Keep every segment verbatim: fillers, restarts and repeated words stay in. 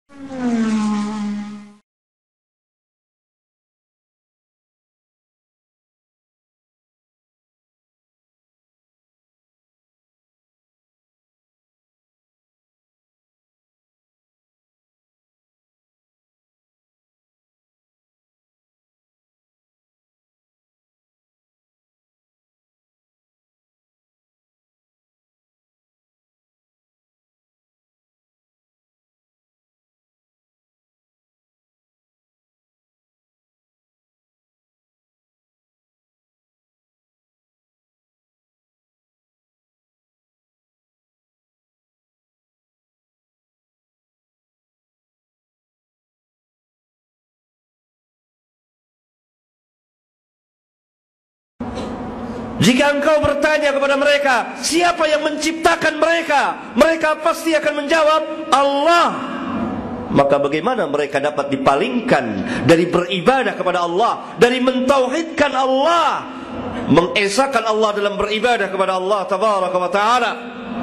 Jika engkau bertanya kepada mereka, siapa yang menciptakan mereka? Mereka pasti akan menjawab, Allah. Maka bagaimana mereka dapat dipalingkan dari beribadah kepada Allah, dari mentauhidkan Allah, mengesahkan Allah dalam beribadah kepada Allah Tabaraka wa Ta'ala?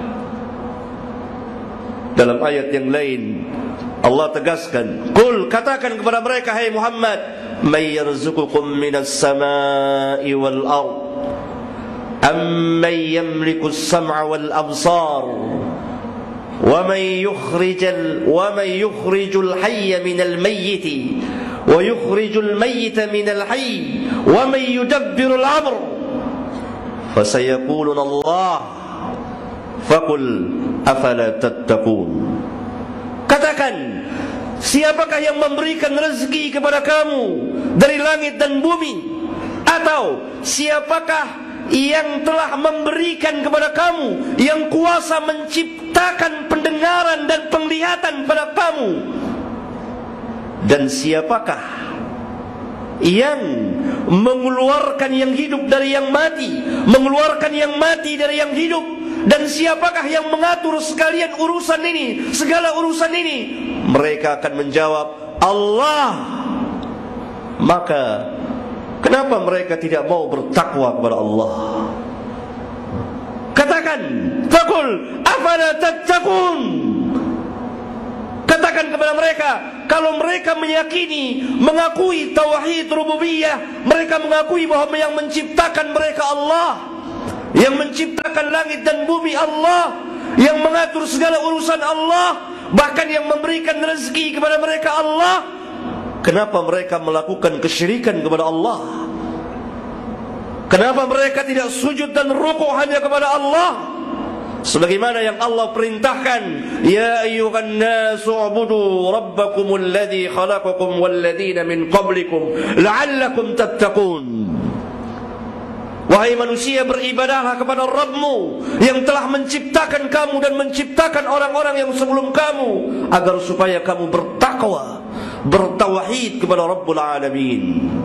Dalam ayat yang lain Allah tegaskan, Qul, katakan kepada mereka, hai Muhammad, may yarzuqukum minas sama'i wal ard amman yamliku as-sam'a wal absar wa man yukhrijul wa man yukhrijul hayya minal mayyiti wa yukhrijul mayyita minal hayy wa man yudabbirul amr fasayaquluna Allah faqul afala tattaqun. Katakan, siapakah yang memberikan rezeki kepada kamu dari langit dan bumi? Atau siapakah yang telah memberikan kepada kamu, yang kuasa menciptakan pendengaran dan penglihatan pada kamu? Dan siapakah yang mengeluarkan yang hidup dari yang mati, mengeluarkan yang mati dari yang hidup? Dan siapakah yang mengatur sekalian urusan ini, segala urusan ini? Mereka akan menjawab, Allah. Maka kenapa mereka tidak mau bertakwa kepada Allah? Katakan, faqul afala tattaqun. Katakan kepada mereka, kalau mereka meyakini, mengakui tauhid rububiyah, mereka mengakui bahwa yang menciptakan mereka Allah, yang menciptakan langit dan bumi Allah, yang mengatur segala urusan Allah, bahkan yang memberikan rezeki kepada mereka Allah, kenapa mereka melakukan kesyirikan kepada Allah? Kenapa mereka tidak sujud dan rukuk hanya kepada Allah? Sebagaimana yang Allah perintahkan, ya ayyuhan nasu ubudu rabbakumul ladzi khalaqakum wal ladzina min qablikum la'allakum tattaqun. Wahai manusia, beribadahlah kepada Rabbmu yang telah menciptakan kamu dan menciptakan orang-orang yang sebelum kamu, agar supaya kamu bertakwa, bertauhid kepada Rabbul Alamin.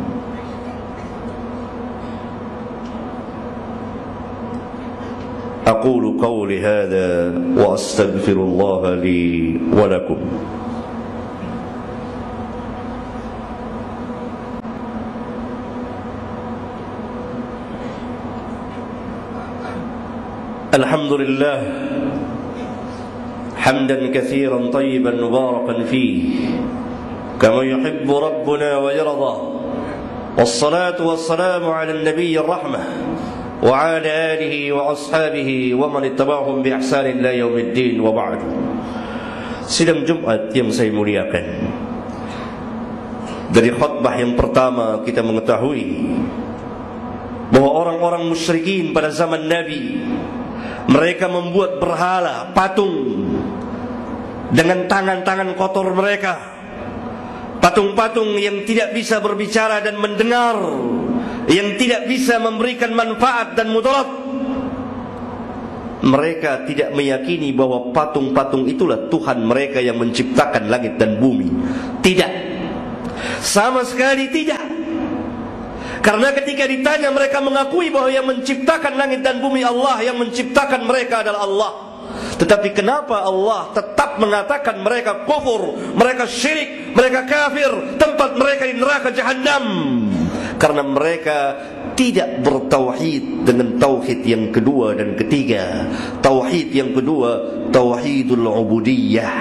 Aqulu qawli hadha wa astaghfirullah li wa lakum. Alhamdulillah hamdan katsiran tayyiban mubarakan fihi kama yuhibbu rabbuna wa yarda. Wassalatu wassalamu ala an-nabiyyir rahmah wa ala alihi wa ashabihi wa man ittaba'ahum bi ihsanin ila yaumiddin wa ba'd. Sidang Jumat yang saya muliakan, dari khutbah yang pertama kita mengetahui bahwa orang-orang musyrikin pada zaman Nabi, mereka membuat berhala, patung dengan tangan-tangan kotor mereka, patung-patung yang tidak bisa berbicara dan mendengar, yang tidak bisa memberikan manfaat dan mudarat. Mereka tidak meyakini bahwa patung-patung itulah Tuhan mereka yang menciptakan langit dan bumi. Tidak, sama sekali tidak. Karena ketika ditanya, mereka mengakui bahwa yang menciptakan langit dan bumi Allah, yang menciptakan mereka adalah Allah. Tetapi kenapa Allah tetap mengatakan mereka kufur, mereka syirik, mereka kafir, tempat mereka di neraka Jahannam? Karena mereka tidak bertauhid dengan tauhid yang kedua dan ketiga. Tauhid yang kedua, tauhidul ubudiyah,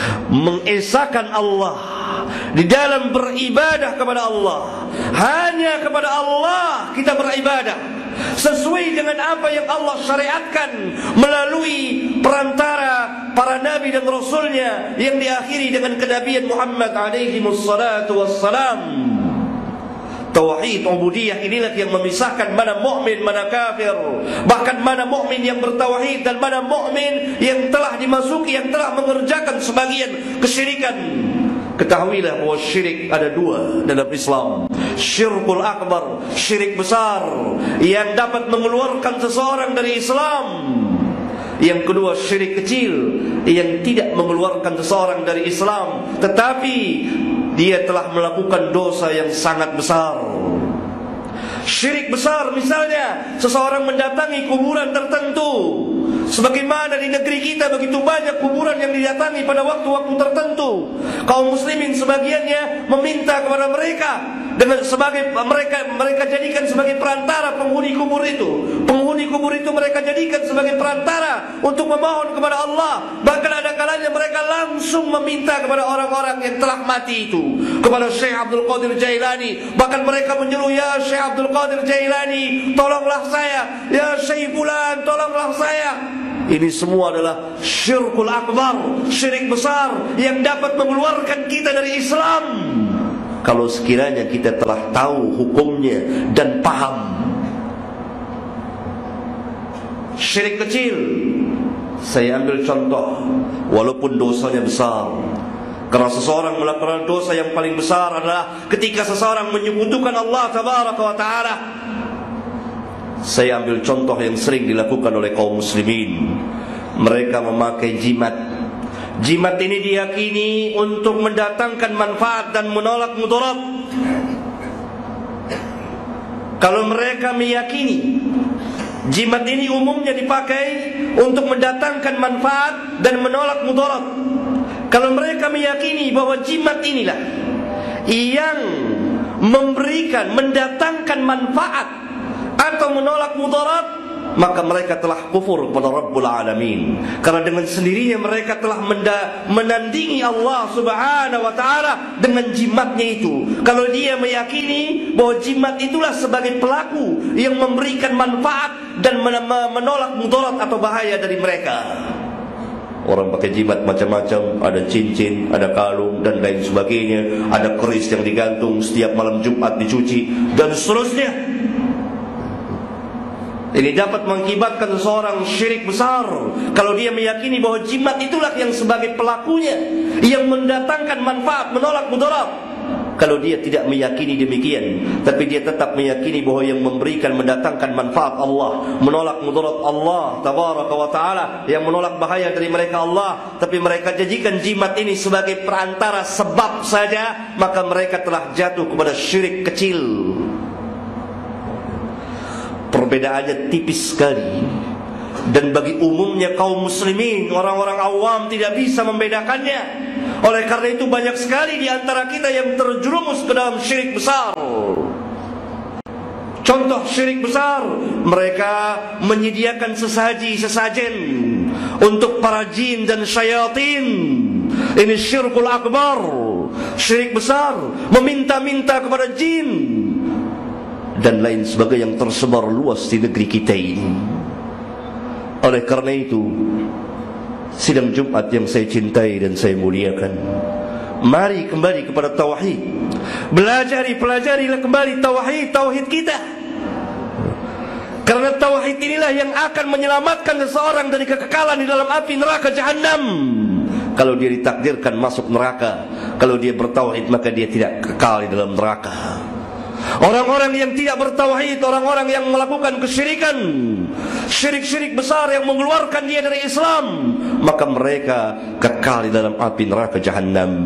mengesahkan Allah di dalam beribadah kepada Allah. Hanya kepada Allah kita beribadah sesuai dengan apa yang Allah syariatkan melalui perantara para nabi dan rasulnya yang diakhiri dengan kenabian Muhammad alaihi wassalatu wassalam. Tauhid ubudiyah inilah yang memisahkan mana mukmin mana kafir, bahkan mana mukmin yang bertauhid dan mana mukmin yang telah dimasuki, yang telah mengerjakan sebagian kesyirikan. Ketahuilah bahawa syirik ada dua dalam Islam. Syirkul akbar, syirik besar yang dapat mengeluarkan seseorang dari Islam. Yang kedua syirik kecil yang tidak mengeluarkan seseorang dari Islam, tetapi dia telah melakukan dosa yang sangat besar. Syirik besar misalnya seseorang mendatangi kuburan tertentu. Sebagaimana di negeri kita begitu banyak kuburan yang didatangi pada waktu-waktu tertentu. Kaum muslimin sebagiannya meminta kepada mereka dengan sebagai mereka mereka jadikan sebagai perantara penghuni kubur itu. Penghuni kubur itu mereka jadikan sebagai perantara untuk memohon kepada Allah. Bahkan ada kalanya mereka langsung meminta kepada orang-orang yang telah mati itu, kepada Syekh Abdul Qadir Jailani. Bahkan mereka menyeru, ya Syekh Abdul Qadir Jailani, tolonglah saya. Ya Syekh Fulan, tolonglah saya. Ini semua adalah syirkul akbar, syirik besar yang dapat mengeluarkan kita dari Islam. Kalau sekiranya kita telah tahu hukumnya dan paham. Syirik kecil, saya ambil contoh, walaupun dosanya besar. Karena seseorang melakukan dosa yang paling besar adalah ketika seseorang menyekutukan Allah tabaraka wa ta'ala. Saya ambil contoh yang sering dilakukan oleh kaum muslimin. Mereka memakai jimat. Jimat ini diyakini untuk mendatangkan manfaat dan menolak mudarat. Kalau mereka meyakini jimat ini umumnya dipakai untuk mendatangkan manfaat dan menolak mudarat, kalau mereka meyakini bahwa jimat inilah yang memberikan, mendatangkan manfaat atau menolak mudarat, maka mereka telah kufur kepada Rabbul Alamin. Karena dengan sendirinya mereka telah menandingi Allah subhanahu wa ta'ala dengan jimatnya itu. Kalau dia meyakini bahwa jimat itulah sebagai pelaku yang memberikan manfaat dan menolak mudarat atau bahaya dari mereka. Orang pakai jimat macam-macam, ada cincin, ada kalung dan lain sebagainya, ada keris yang digantung setiap malam Jumat dicuci dan seterusnya. Ini dapat mengakibatkan seseorang syirik besar kalau dia meyakini bahwa jimat itulah yang sebagai pelakunya yang mendatangkan manfaat, menolak mudarat. Kalau dia tidak meyakini demikian, tapi dia tetap meyakini bahwa yang memberikan, mendatangkan manfaat Allah, menolak mudarat Allah tabaraka wa ta'ala, yang menolak bahaya dari mereka Allah, tapi mereka jadikan jimat ini sebagai perantara sebab saja, maka mereka telah jatuh kepada syirik kecil. Perbedaannya tipis sekali. Dan bagi umumnya kaum muslimin, orang-orang awam tidak bisa membedakannya. Oleh karena itu banyak sekali di antara kita yang terjerumus ke dalam syirik besar. Contoh syirik besar, mereka menyediakan sesaji, sesajen untuk para jin dan syaitan. Ini syirkul akbar, syirik besar, meminta-minta kepada jin dan lain sebagainya yang tersebar luas di negeri kita ini. Oleh karena itu, sidang Jumat yang saya cintai dan saya muliakan, mari kembali kepada tauhid. Belajari, pelajarilah kembali tauhid, tauhid kita. Karena tauhid inilah yang akan menyelamatkan seseorang dari kekekalan di dalam api neraka Jahannam. Kalau dia ditakdirkan masuk neraka, kalau dia bertauhid, maka dia tidak kekal di dalam neraka. Orang-orang yang tidak bertauhid, orang-orang yang melakukan kesyirikan, syirik-syirik besar yang mengeluarkan dia dari Islam, maka mereka kekal di dalam api neraka Jahannam.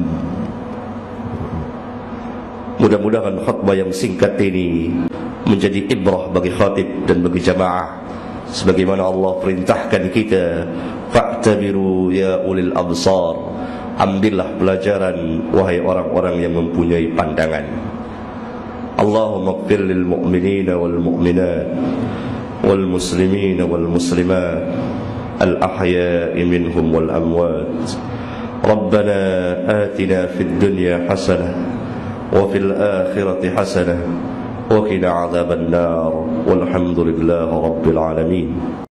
Mudah-mudahan khutbah yang singkat ini menjadi ibrah bagi khatib dan bagi jamaah, sebagaimana Allah perintahkan kita, fa'tabiru ya ulil absar, ambillah pelajaran wahai orang-orang yang mempunyai pandangan. Allahumma ighfir lil mu'minina wal mu'minat wal muslimina wal muslimat al ahya'i minhum wal amwat. ربنا آتنا في الدنيا حسنة وفي الآخرة حسنة وقنا عذاب النار والحمد لله رب العالمين.